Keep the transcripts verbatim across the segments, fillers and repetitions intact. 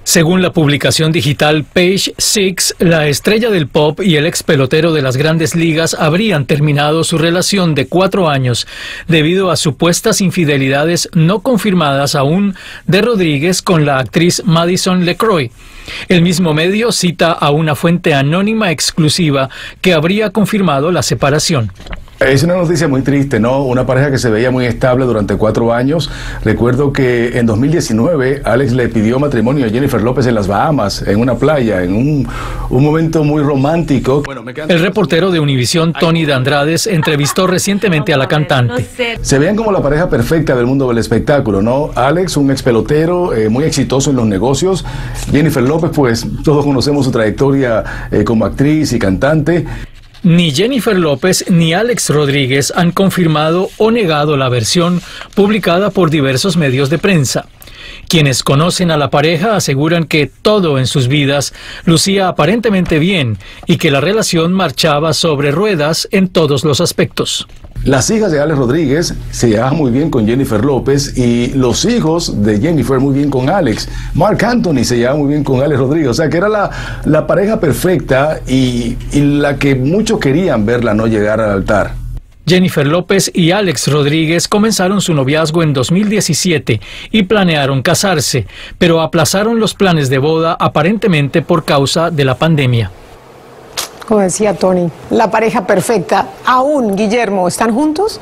Según la publicación digital Page Six, la estrella del pop y el ex pelotero de las Grandes Ligas habrían terminado su relación de cuatro años debido a supuestas infidelidades no confirmadas aún de Rodríguez con la actriz Madison LeCroy. El mismo medio cita a una fuente anónima exclusiva que habría confirmado la separación. Es una noticia muy triste, ¿no? Una pareja que se veía muy estable durante cuatro años. Recuerdo que en dos mil diecinueve Alex le pidió matrimonio a Jennifer López en las Bahamas, en una playa, en un, un momento muy romántico. Bueno, me El reportero de Univisión, Tony de Andrades, entrevistó recientemente a la cantante. Se veían como la pareja perfecta del mundo del espectáculo, ¿no? Alex, un ex pelotero, eh, muy exitoso en los negocios. Jennifer López, pues todos conocemos su trayectoria eh, como actriz y cantante. Ni Jennifer López ni Alex Rodríguez han confirmado o negado la versión publicada por diversos medios de prensa. Quienes conocen a la pareja aseguran que todo en sus vidas lucía aparentemente bien y que la relación marchaba sobre ruedas en todos los aspectos. Las hijas de Alex Rodríguez se llevaban muy bien con Jennifer López y los hijos de Jennifer muy bien con Alex. Marc Anthony se llevaba muy bien con Alex Rodríguez. O sea que era la, la pareja perfecta y, y la que muchos querían verla no llegar al altar. Jennifer López y Alex Rodríguez comenzaron su noviazgo en dos mil diecisiete y planearon casarse, pero aplazaron los planes de boda aparentemente por causa de la pandemia. Como decía Tony, la pareja perfecta. Aún, Guillermo, ¿están juntos?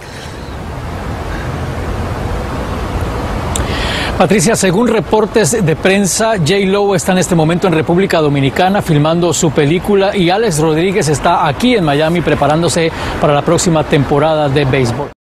Patricia, según reportes de prensa, J-Lo está en este momento en República Dominicana filmando su película y Alex Rodríguez está aquí en Miami preparándose para la próxima temporada de béisbol.